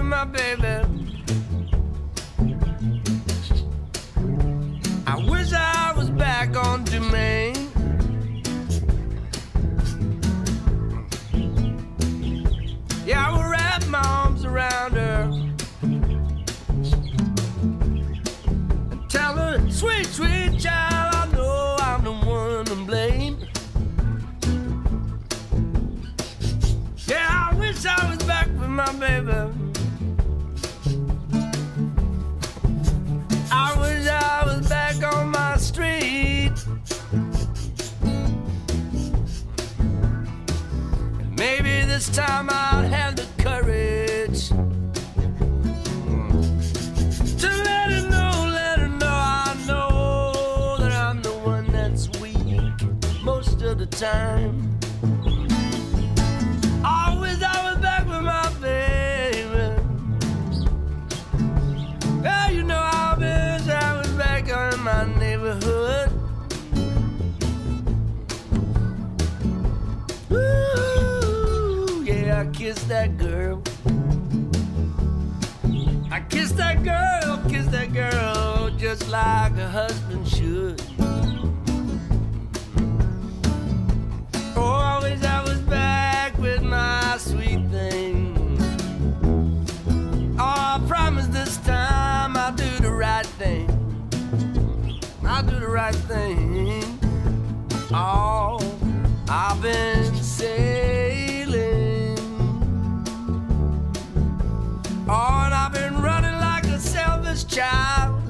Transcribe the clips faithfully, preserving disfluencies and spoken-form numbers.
my baby. I wish I was back on Domain. Yeah, I would wrap my arms around her and tell her, sweet, sweet child, I know I'm the one to blame. Yeah, I wish I was back with my baby. I wish I was back on my street. Maybe this time I'll have the courage to let her know, let her know I know that I'm the one that's weak most of the time. I wish I was back with my baby. Yeah, you know I wish I was back in my neighborhood. I kissed that girl. I kissed that girl, kissed that girl just like a husband should. Oh, I wish I was back with my sweet thing. Oh, I promise this time I'll do the right thing. I'll do the right thing. Oh, I've been sailing. Oh, and I've been running like a selfish child.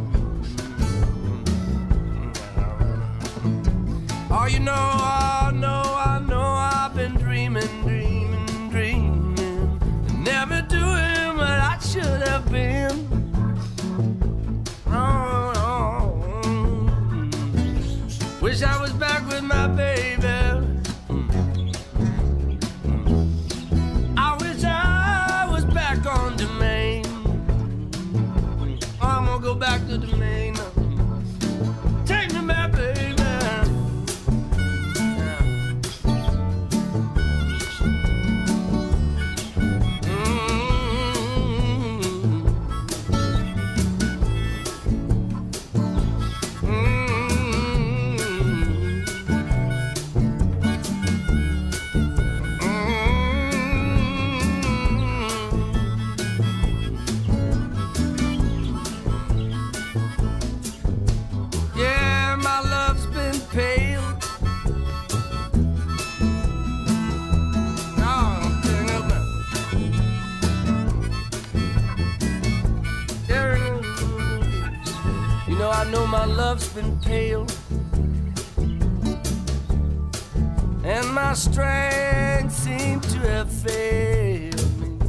Oh, you know, I know, I know I've been dreaming, dreaming, dreaming, never doing what I should have been. Oh, oh, oh. Wish I was back with my baby. On Domain, I'm gonna go back to Domain. Take me back, baby. I know my love's been pale, and my strength seemed to have failed me.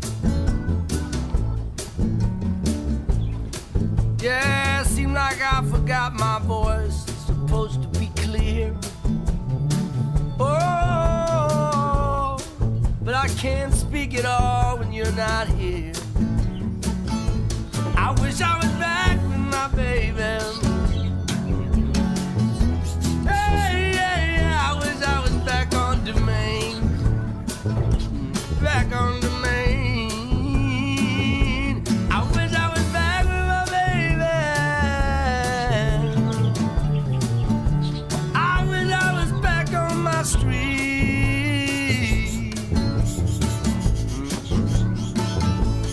Yeah, it seemed like I forgot my voice, supposed to be clear. Oh, but I can't speak at all when you're not here. I wish I was back with my baby. Hey, yeah, yeah, I wish I was back on Domain. Back on Domain. I wish I was back with my baby. I wish I was back on my street.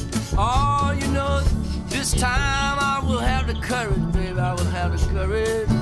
Oh, you know, this time I will have the courage, baby, I will have the courage